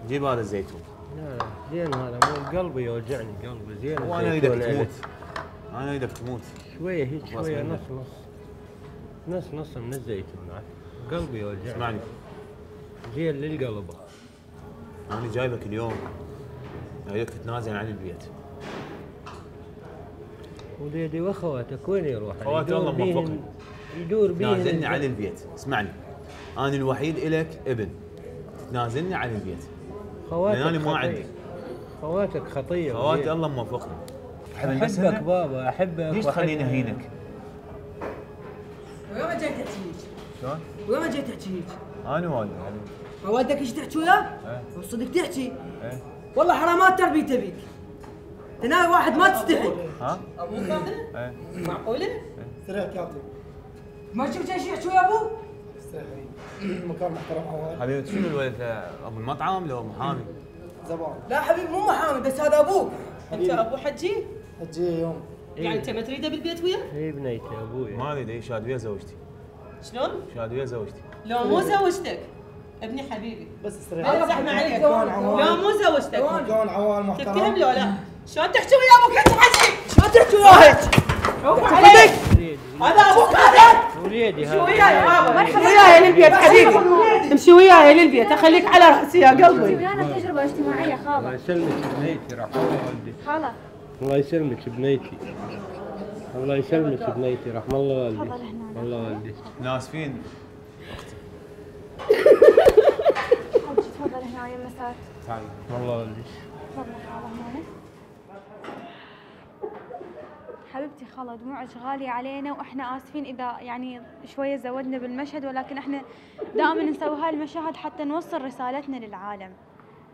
جيب هذا الزيتون. لا زين هذا مو قلبي يوجعني قلبي زين. وانا اريدك تموت. انا اريدك تموت. شويه هيك شويه نص من الزيتون قلبي يوجعني. اسمعني زين للقلب. انا جايبك اليوم اريدك تتنازل عن البيت. وليدي واخواتك وين يروح؟ خواتي الله موفقهم. يدور بيهم. تنازلني عن البيت. اسمعني انا الوحيد الك ابن. تنازلني عن البيت. خواتك انا ما عندي. خواتك خطيه. خواتي الله موفقهم. احبك بابا احبك. ليش تخليني اهينك؟ وين ما جاي تحكي هيك؟ شلون؟ وين ما جاي تحكي هيك؟ انا والدي. والدك ايش تحكي وياه؟ ايه والصدق تحكي؟ ايه والله حرامات تربيته بيك. تناوي واحد ما تستحي. ها؟ ابوك هذا؟ ايه معقوله؟ استريح كابتن. ما شفت ايش يحكي ويا ابوه؟ استريح مكان محترم عوال. حبيبي شنو الولد ابو المطعم لو محامي؟ زبان. لا حبيبي مو محامي بس هذا ابوك. انت ابو حجي؟ حجي يوم. يعني انت ما تريده بالبيت وياه؟ اي بنيتي ابوي. ما اريد اي شاد ويا زوجتي. شلون؟ شاد ويا زوجتي. لو مو زوجتك ابني حبيبي بس استريح. لا زحمه عليك. مكان عوال. لو مو زوجتك مكان عوال تفتهم محترم. لو لا؟ شلون تحكي ويا ابوك انت حجي؟ شلون تحكي وياه هيك؟ عوف عليك هذا ابوك هذا؟ وليدي امشي وياي يا بابا امشي مرحبا. وياي للبيت حبيبي امشي وياي للبيت اخليك على راسي يا قلبي. ويانا تجربة اجتماعية الله خالة. يسلمك بنيتي رحم الله والدي. خالة الله يسلمك بنيتي. الله يسلمك بنيتي رحم الله والدي. تفضل هنا. الله والدي. ناسفين. حجي تفضل هنا ويا المسار. تعالي. الله والدي. تفضل خالة هنا. حبيبتي خالة دموعك غالية علينا واحنا اسفين اذا يعني شوية زودنا بالمشهد ولكن احنا دائما نسوي هاي المشاهد حتى نوصل رسالتنا للعالم.